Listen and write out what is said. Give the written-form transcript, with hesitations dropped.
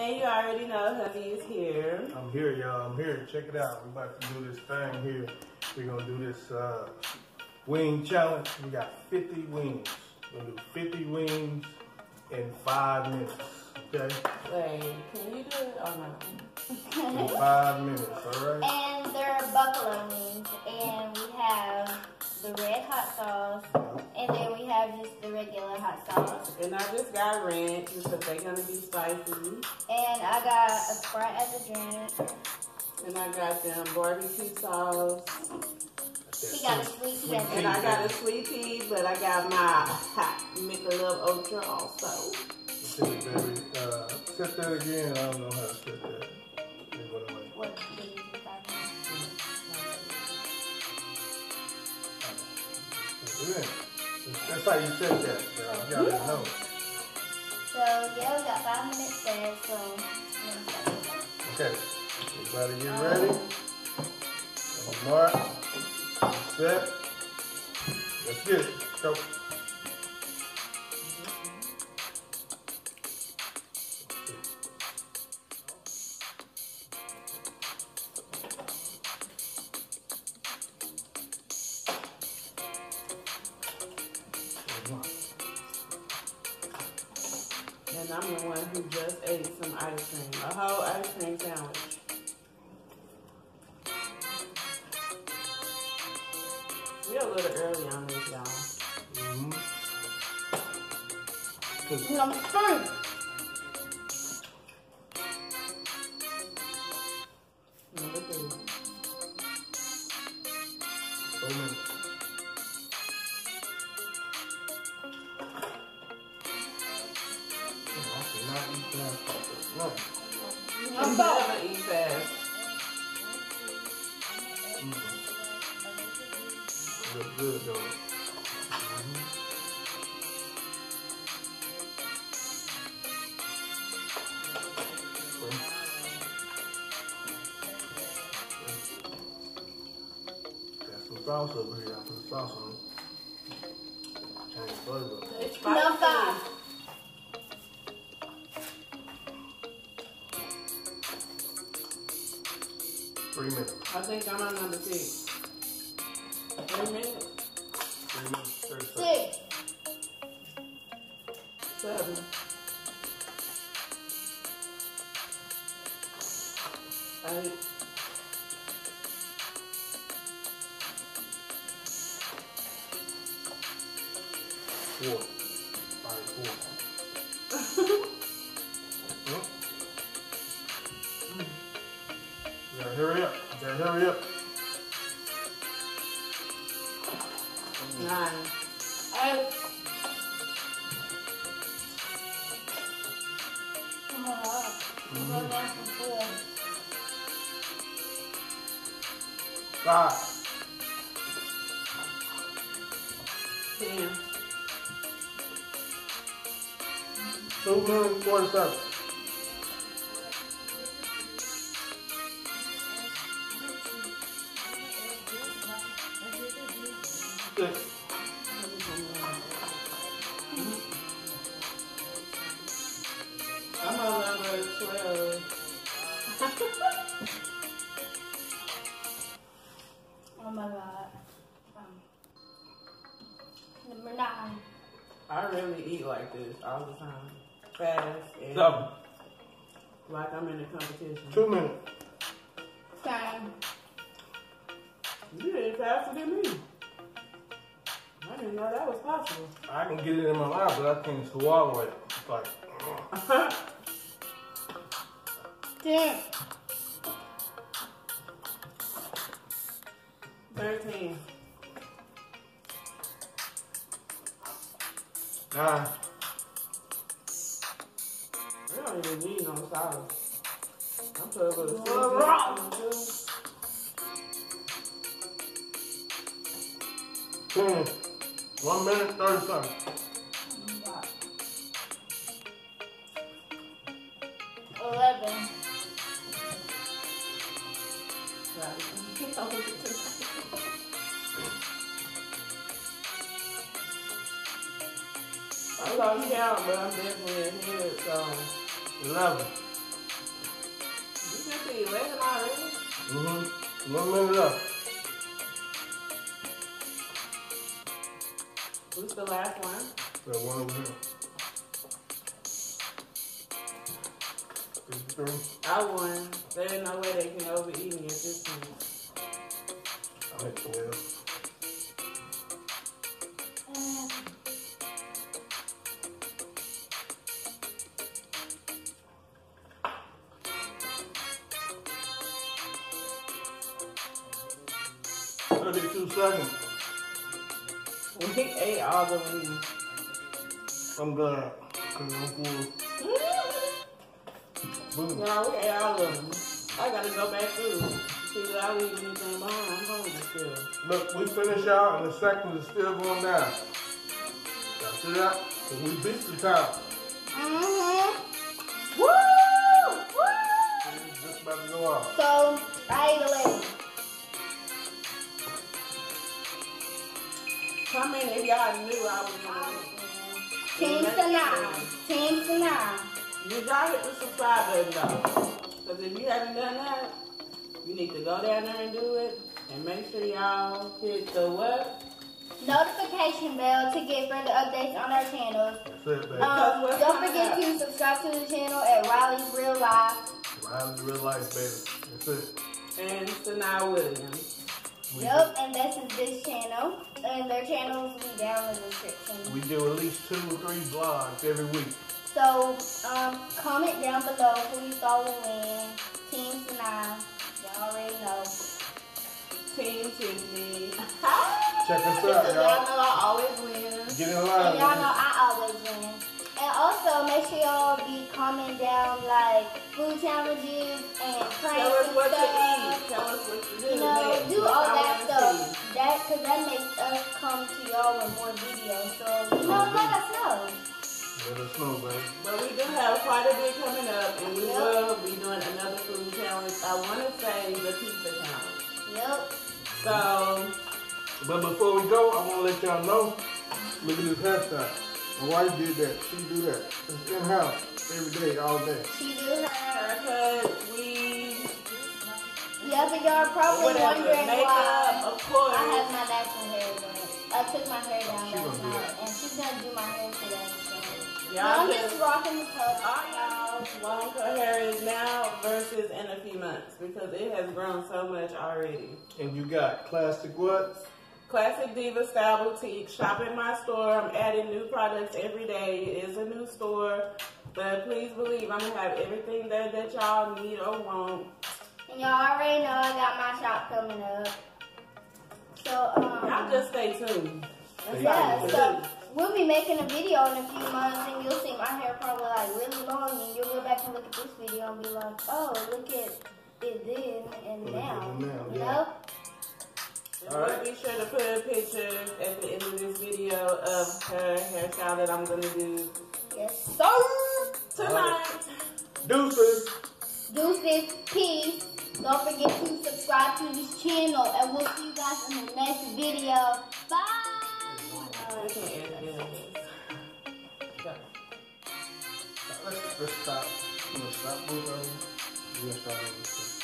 And you already know hubby is here. I'm here, y'all. I'm here. Check it out. We're about to do this thing here. We're going to do this wing challenge. We got 50 wings. We're going to do 50 wings in 5 minutes. Okay? Wait, can you do it or no? In 5 minutes, all right? And they're buffalo wings. And we have the red hot sauce. And then we have just the regular hot sauce. And I just got ranch because they're going to be spicy. And I got a Sprite as a drink. And I got them barbecue sauce. He got a sweet tea. And I got a sweet tea, but I got my hot Michelob Ultra also. Okay, baby. Set that again. I don't know how to set that. What did you decide? That's how you set that. You gotta know. So, yeah, we got 5 minutes there, so okay. Everybody get ready. Mark. Set. Let's get it. Go. And I'm the one who just ate some ice cream, a whole ice cream sandwich. We're a little early on this, y'all. Number 3. Number 3. I'm never eat fast. Look good though. Got some sauce over here. I put sauce on it. Change the flavor. It's Number 5. Three minutes. I think I'm on number 6. 3 minutes? 3 minutes, 30 seconds. 6. 7. 8. 4. 4. You gotta hurry up. You gotta hurry up. 9. 8. Oh my God. I'm going down from 4. 5. 10. 2 minutes, 47. 6. I'm on number 12. Oh my God. Number 9. I really eat like this all the time. Fast and 7. like I'm in a competition. 2 minutes. 10. You eat faster than me. I didn't know that was possible. I can get it in my mouth, but I can't swallow it. It's like, 10. 13. 9. I don't even need no sauce. I'm putting a little seasoning. 10. 1 minute, 30 seconds. 11. I lost count, but I'm definitely ahead, so. 11. we 11 already? 1 minute left. Who's the last one? That one over here. 53. I won. There's no way they can overeat me at this point. I'm at 12. Seconds. We ate all the wings. I'm glad. Cause I'm full. No, we ate all of them. I gotta go back through. See if I leave anything behind. I'm hungry still. Look, we finish out and the seconds is still going down. Y'all see that? So we beat the time. Woo! Woo! It's just about to go out. So, I ate 11. Comment if y'all knew I was going to 10 to 9. 10 to 9. You y'all hit the subscribe button though. Because if you haven't done that, you need to go down there and do it. And make sure y'all hit the what? Notification bell to get further updates on our channels. That's it, baby. Don't forget to subscribe to the channel at Riley's Real Life. Riley's Real Life, baby. That's it. And Sanaa Williams. Yep, and this is this channel. And their channels will be down in the description. We do at least 2 or 3 vlogs every week. So, comment down below who you thought will win. Team Sanaa. Y'all already know. Team Tiffany. Check us out, Y'all y'all. know I always win. Get in line. And y'all know I always win. And also, make sure y'all be commenting down like food challenges and pranks Tell us and what to stuff. eat. Tell us what to do. You know, next. do What all y'all that wanna stuff. see. Cause that makes us come to y'all with more videos. So, you know, let us know. Let us know, baby. But we do have quite a bit coming up, and we will be doing another food challenge. I want to say the pizza challenge. Yep. So, But before we go, I want to let y'all know, look at this hairstyle. My wife did that. She do that. It's in-house every day, all day. She do her. haircut, weave, Yeah, but y'all probably whatever, wondering makeup, why of course. I have my natural hair done. I took my hair down She last gonna do night, that. and she's gonna do my hair today. So. Y'all I'm just, just rocking the color. all y'all long her hair is now versus in a few months because it has grown so much already. And you got classic what? Classic Diva Style Boutique. Shop in my store. I'm adding new products every day. It is a new store. But please believe I'm going to have everything there that y'all need or want. And y'all already know I got my shop coming up. So, Y'all just stay tuned. That's yeah, all you so can do. we'll be making a video in a few months, and you'll see my hair probably like really long, and you'll go back and look at this video and be like, oh, look at it then and now, you know? Alright, be sure to put a picture at the end of this video of her hairstyle that I'm going to do. Yes, sir. Tonight. Deuces. Deuces, peace. Don't forget to subscribe to this channel, and we'll see you guys in the next video. Bye. We can end this. Go. Let's stop. I'm going to stop both of them. We're going to start over.